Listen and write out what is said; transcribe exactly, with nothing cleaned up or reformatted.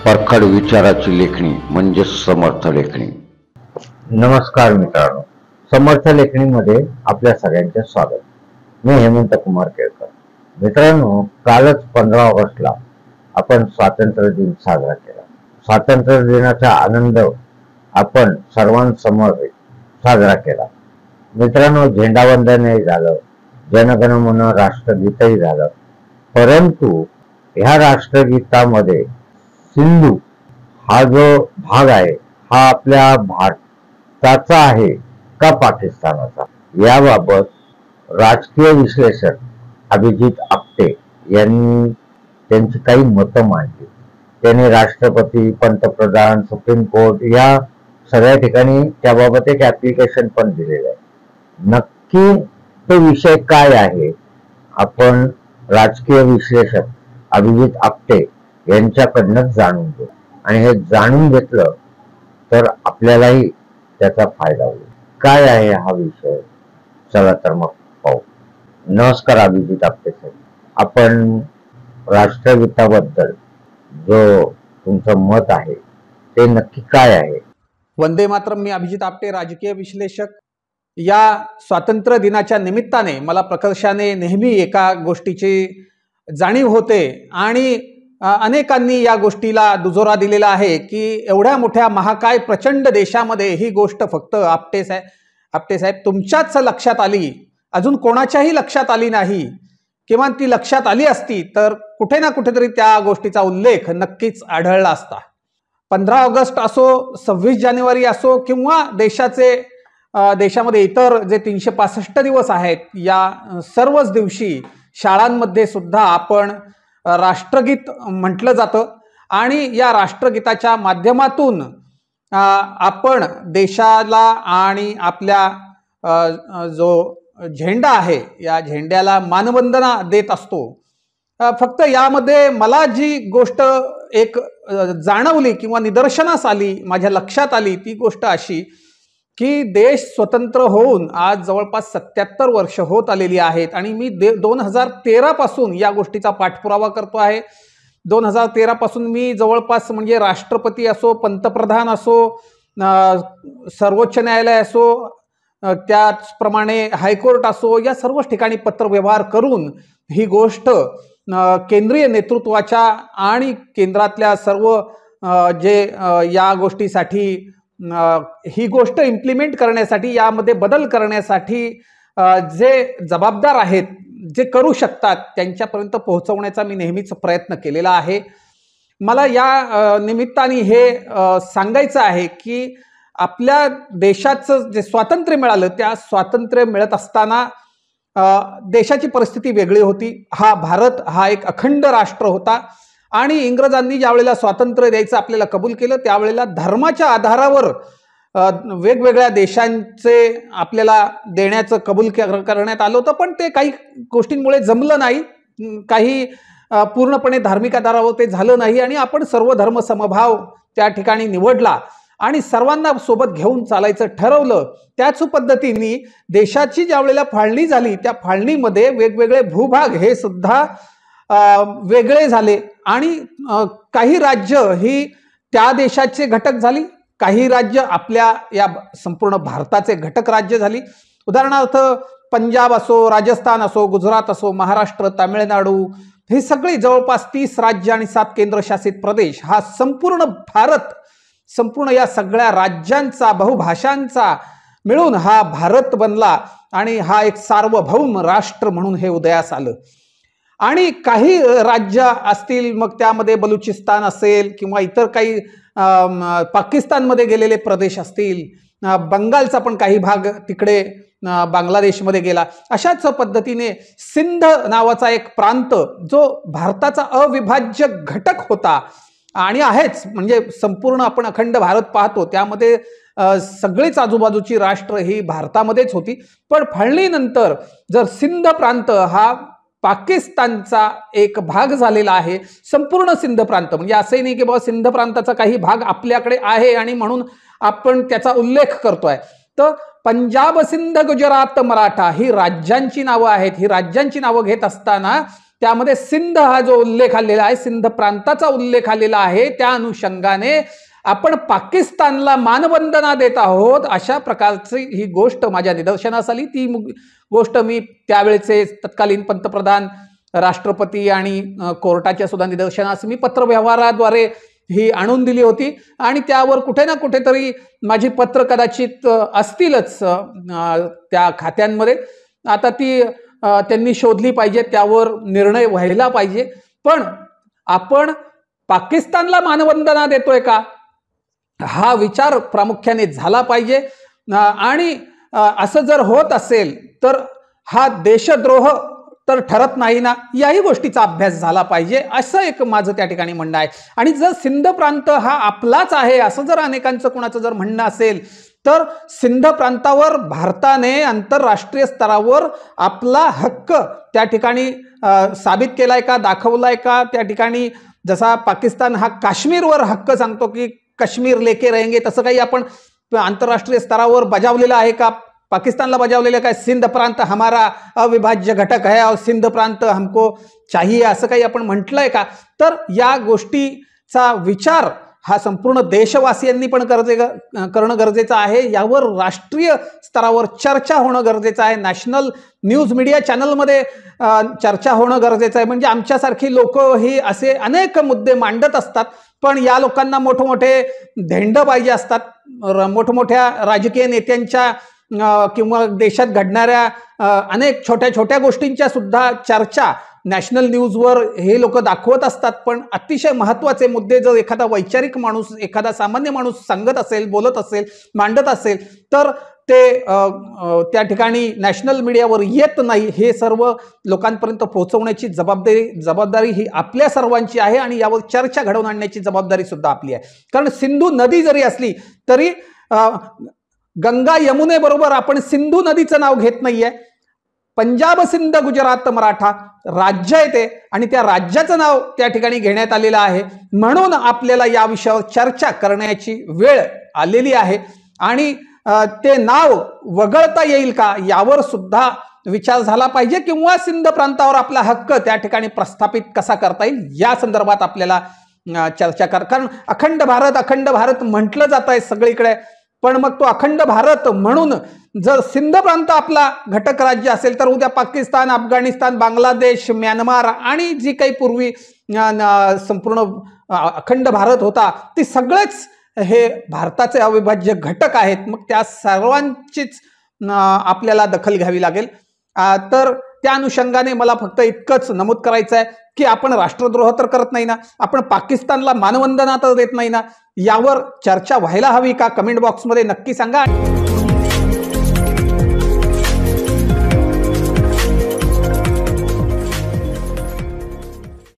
परखड विचाराची लेखणी म्हणजे समर्थ लेखणी. नमस्कार मित्रांनो, समर्थ लेखणीमध्ये आपल्या सगळ्यांचे स्वागत. मी हेमंत कुमार केळकर. मित्रांनो, कालच पंधरा ऑगस्टला आपण स्वातंत्र्य दिन साजरा केला. स्वातंत्र्य दिनाचा आनंद आपण सर्वांसमोर साजरा केला. मित्रांनो, झेंडावंदनही झालं, जनगण मन राष्ट्रगीतही झालं. परंतु ह्या राष्ट्रगीतामध्ये सिंधू हा जो भाग आहे हा आपल्या भारताचा आहे का पाकिस्तानाचा, याबाबत राजकीय विश्लेषक अभिजित आपटे यांनी त्यांची काही मतं मांडली. त्यांनी राष्ट्रपती, पंतप्रधान, सुप्रीम कोर्ट या सगळ्या ठिकाणी त्याबाबत एक ऍप्लिकेशन पण दिलेलं आहे. नक्की तो विषय काय आहे आपण राजकीय विश्लेषक अभिजित आपटे यांच्याकडनं जाणून घेऊ, आणि हे जाणून घेतलं तर आपल्यालाही त्याचा फायदा होईल. काय आहे हा विषय, चला तर मग पाहू. नमस्कार अभिजित आपटे साहेब, आपण राष्ट्रगीताबद्दल जो तुमचं मत आहे ते नक्की काय आहे? वंदे मातरम. मी अभिजित आपटे, राजकीय विश्लेषक. या स्वातंत्र्य दिनाच्या निमित्ताने मला प्रकर्षाने नेहमी एका गोष्टीची जाणीव होते आणि अनेकांनी या गोष्टीला दुजोरा दिलेला आहे की एवढ्या मोठ्या महाकाय प्रचंड देशामध्ये ही गोष्ट फक्त आपटे साहेब आपटे साहेब तुमच्याच लक्षात आली, अजून कोणाच्याही लक्षात आली नाही. किमान ती लक्षात आली असती तर कुठे ना कुठेतरी त्या गोष्टीचा उल्लेख नक्कीच आढळला असता. पंधरा ऑगस्ट असो, सव्वीस जानेवारी असो, किंवा देशाचे देशामध्ये इतर जे तीनशे पासष्ट दिवस आहेत, या सर्वच दिवशी शाळांमध्ये सुद्धा आपण राष्ट्रगीत म्हटलं जातं आणि या राष्ट्रगीताच्या माध्यमातून आपण देशाला आणि आपल्या जो झेंडा आहे या झेंड्याला मानवंदना देत असतो. फक्त यामध्ये मला जी गोष्ट एक जाणवली किंवा निदर्शनास आली, माझ्या लक्षात आली, ती गोष्ट अशी की देश स्वतंत्र होऊन आज जवळपास सत्याहत्तर वर्ष होत आलेली आहेत आणि मी दे दोन हजार तेरा पासून या गोष्टीचा पाठपुरावा करतो आहे. दोन हजार तेरा पासून मी जवळपास म्हणजे राष्ट्रपती असो, पंतप्रधान असो, सर्वोच्च न्यायालय असो, त्याचप्रमाणे हायकोर्ट असो, या सर्व ठिकाणी पत्रव्यवहार करून ही गोष्ट केंद्रीय नेतृत्वाच्या आणि केंद्रातल्या सर्व जे या गोष्टीसाठी ही गोष्ट इम्प्लिमेंट करण्यासाठी, यामध्ये बदल करण्यासाठी जे जबाबदार आहेत, जे करू शकतात, त्यांच्यापर्यंत पोहोचवण्याचा मी नेहमीच प्रयत्न केलेला आहे. मला या निमित्ताने हे सांगायचं आहे की आपल्या देशाचं जे स्वातंत्र्य मिळालं, त्या स्वातंत्र्य मिळत असताना देशाची परिस्थिती वेगळी होती. हा भारत हा एक अखंड राष्ट्र होता आणि इंग्रजांनी ज्या वेळेला स्वातंत्र्य द्यायचं आपल्याला कबूल केलं, त्यावेळेला धर्माच्या आधारावर वेगवेगळ्या देशांचे आपल्याला देण्याचं कबूल करण्यात आलं होतं. पण ते काही गोष्टींमुळे जमलं नाही, काही पूर्णपणे धार्मिक आधारावर ते झालं नाही आणि आपण सर्व धर्म समभाव त्या ठिकाणी निवडला आणि सर्वांना सोबत घेऊन चालायचं ठरवलं. त्याच पद्धतीने देशाची ज्या वेळेला फाळणी झाली, त्या फाळणीमध्ये वेगवेगळे भूभाग हे सुद्धा वेगळे झाले आणि काही राज्य ही त्या देशाचे घटक झाली, काही राज्य आपल्या या संपूर्ण भारताचे घटक राज्य झाली. उदाहरणार्थ पंजाब असो, राजस्थान असो, गुजरात असो, महाराष्ट्र, तामिळनाडू, ही सगळी जवळपास तीस राज्य आणि सात केंद्रशासित प्रदेश, हा संपूर्ण भारत, संपूर्ण या सगळ्या राज्यांचा, बहुभाषांचा मिळून हा भारत बनला आणि हा एक सार्वभौम राष्ट्र म्हणून हे उदयास आलं. आणि काही राज्य असतील, मग त्यामध्ये बलुचिस्तान असेल किंवा इतर काही पाकिस्तानमध्ये गेलेले प्रदेश असतील, बंगालचा पण काही भाग तिकडे बांगलादेशमध्ये गेला. अशाच पद्धतीने सिंध नावाचा एक प्रांत जो भारताचा अविभाज्य घटक होता आणि आहेच, म्हणजे संपूर्ण आपण अखंड भारत पाहतो त्यामध्ये सगळीच आजूबाजूची राष्ट्र ही भारतामध्येच होती. पण फाळणीनंतर जर सिंध प्रांत हा पाकिस्तानचा एक भाग झालेला आहे, संपूर्ण सिंध प्रांत, म्हणजे असंही नाही की बाबा सिंध प्रांताचा काही भाग आपल्याकडे आहे आणि म्हणून आपण त्याचा उल्लेख करतोय. तर पंजाब, सिंध, गुजरात, मराठा ही राज्यांची नावं आहेत. ही राज्यांची नावं घेत असताना त्यामध्ये सिंध हा जो उल्लेख आलेला आहे, सिंध प्रांताचा उल्लेख आलेला आहे, त्या अनुषंगाने आपण पाकिस्तानला मानवंदना देत आहोत अशा प्रकारची ही गोष्ट माझ्या निदर्शनास आली। ती गोष्ट मी त्यावेळेचे तत्कालीन पंतप्रधान, राष्ट्रपती आणि कोर्टाच्या सुद्धा निदर्शनास मी पत्रव्यवहाराद्वारे ही आणून दिली होती आणि त्यावर कुठे ना कुठेतरी माझी पत्र कदाचित असतीलच त्या खात्यांमध्ये। आता ती त्यांनी शोधली पाहिजे, त्यावर निर्णय व्हायला पाहिजे। पण आपण पाकिस्तानला मानवंदना देतोय का हा विचार प्रामुख्याने झाला पाहिजे आणि असं जर होत असेल तर हा देशद्रोह तर ठरत नाही ना, याही गोष्टीचा अभ्यास झाला पाहिजे असं एक माझं त्या ठिकाणी म्हणणं आहे। आणि जर सिंध प्रांत हा आपलाच आहे असं जर अनेकांचं कुणाचं जर म्हणणं असेल तर सिंध प्रांतावर भारताने आंतरराष्ट्रीय स्तरावर आपला हक्क त्या ठिकाणी साबित केलाय का, दाखवलाय का? त्या ठिकाणी जसा पाकिस्तान हा काश्मीरवर हक्क सांगतो की काश्मीर लेके रहेंगे, तसं काही आपण आंतरराष्ट्रीय स्तरावर बजावलेलं आहे का? पाकिस्तानला बजावलेलं काय? सिंध प्रांत हमारा अविभाज्य घटक है और सिंध प्रांत हमको चाहिए असं काही आपण म्हटलंय का? तर या गोष्टीचा विचार हा संपूर्ण देशवासियांनी पण गरजे करणं गरजेचं आहे। यावर राष्ट्रीय स्तरावर चर्चा होणं गरजेचं आहे। नॅशनल न्यूज मीडिया चॅनलमध्ये चर्चा होणं गरजेचं आहे। म्हणजे आमच्यासारखी लोक ही असे अनेक मुद्दे मांडत असतात, पण या लोकांना मोठमोठे धेंड पाहिजे असतात, मोठमोठ्या राजकीय नेत्यांच्या किंवा देशात घडणाऱ्या अनेक छोट्या छोट्या गोष्टींच्या सुद्धा चर्चा नॅशनल न्यूजवर हे लोक दाखवत असतात। पण अतिशय महत्त्वाचे मुद्दे जर एखादा वैचारिक माणूस, एखादा सामान्य माणूस सांगत असेल, बोलत असेल, मांडत असेल तर ते त्या ठिकाणी नॅशनल मीडियावर येत नाही। हे सर्व लोकांपर्यंत पोहोचवण्याची जबाबदारी जबाबदारी ही आपल्या सर्वांची आहे आणि यावर चर्चा घडवून आणण्याची जबाबदारी सुद्धा आपली आहे। कारण सिंधू नदी जरी असली तरी गंगा यमुनेबरोबर आपण सिंधू नदीचं नाव घेत नाहीये। पंजाब, सिंध, गुजरात, मराठा राज्य आहे ते आणि त्या राज्याचं नाव त्या ठिकाणी घेण्यात आलेलं आहे। म्हणून आपल्याला या विषयावर चर्चा करण्याची वेळ आलेली आहे आणि ते नाव वगळता येईल का यावर सुद्धा विचार झाला पाहिजे, किंवा सिंध प्रांतावर आपला हक्क त्या ठिकाणी प्रस्थापित कसा करता येईल या संदर्भात आपल्याला चर्चा कर। कारण अखंड भारत अखंड भारत म्हटलं जात आहे सगळीकडे, पण मग तो अखंड भारत म्हणून जर सिंध प्रांत आपला घटक राज्य असेल तर उद्या पाकिस्तान, अफगाणिस्तान, बांगलादेश, म्यानमार आणि जी काही पूर्वी संपूर्ण अखंड भारत होता ती सगळेच हे भारताचे अविभाज्य घटक आहेत। मग त्या सर्वांचीच आपल्याला दखल घ्यावी लागेल। तर त्या अनुषंगाने मला फक्त इतकंच नमूद करायचं आहे की आपण राष्ट्रद्रोह तर करत नाही ना, आपण पाकिस्तानला मानवंदना तर देत नाही ना, यावर चर्चा व्हायला हवी का? कमेंट बॉक्समध्ये नक्की सांगा।